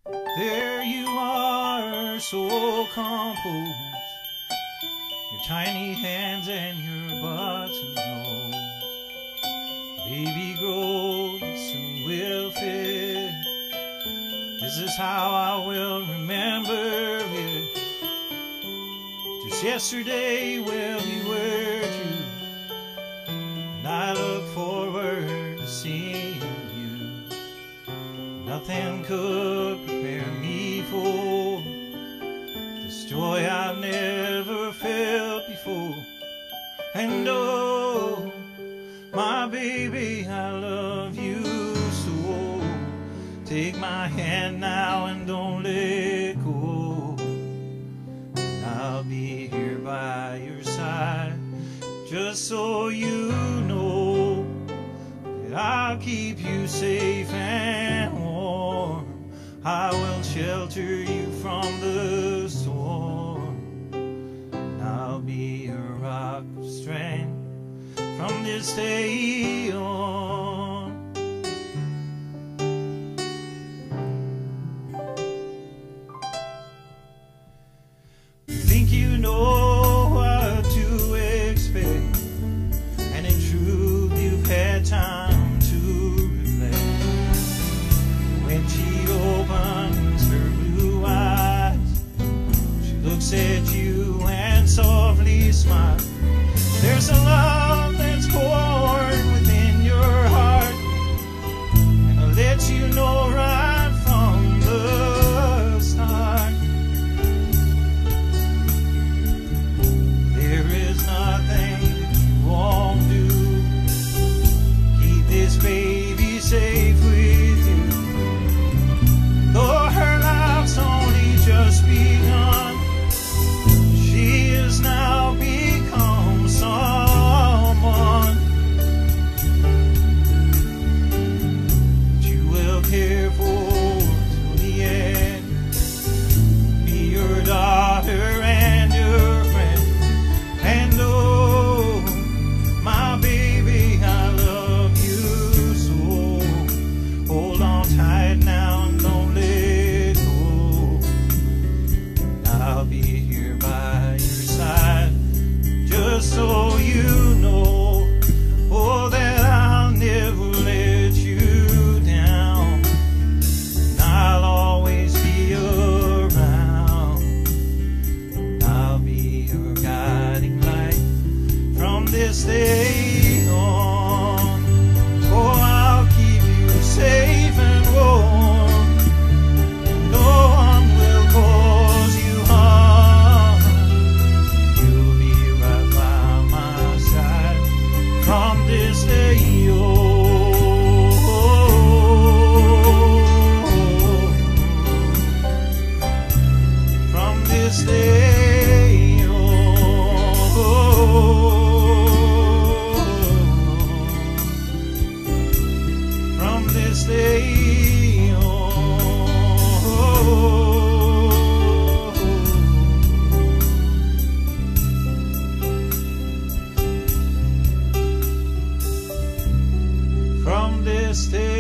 There you are, so composed, your tiny hands and your button nose. Baby grows, soon will fit. This is how I will remember it. Just yesterday when we were two, and I look forward to seeing you. Nothing could prepare me for this joy I never felt before. And oh, my baby, I love you so. Take my hand now and don't let go. And I'll be here by your side, just so you know that I'll keep you safe and warm. I will shelter you from the storm. And I'll be a rock of strength from this day on. You think you know what to expect, and in truth you've had time to reflect. When she opens her blue eyes, she looks at you and softly smiles. There's a love that's born within your heart, and I'll let you know right from the start. There is nothing that you won't do. Keep this baby safe with you. Though her life's only just begun, she is now become someone that you will care for till the end. Be your daughter and your friend. And oh, my baby, I love you so. Hold on tight now and don't let go. I'll be here by your side, just so you know, oh, that I'll never let you down. And I'll always be around. And I'll be your guiding light from this day on. Oh, I'll keep you safe and warm. No one will cause you harm. You'll be right by my side from this day on. From this day on. From this day on. From this day